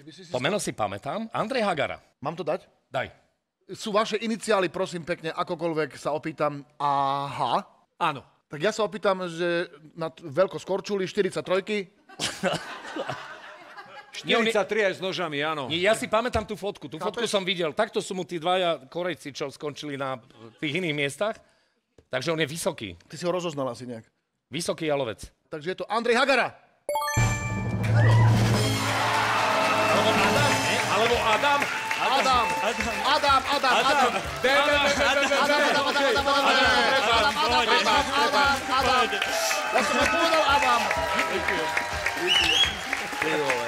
To meno si pamätám. Andrej Hagara. Mám to dať? Daj. Sú vaše iniciály, prosím pekne, akokoľvek sa opýtam. Aha. Áno. Tak ja sa opýtam, že na veľkosť korčuli 43. 43 aj s nožami, áno. Ja si pamätám tú fotku. Tú fotku som videl. Takto sú mu tí dvaja Korejci, čo skončili na tých iných miestach. Takže on je vysoký. Ty si ho rozoznal asi nejak. Vysoký jalovec. Takže je to Andrej Hagara. Alebo Adam. Adam. Ja som ho povedal Adam.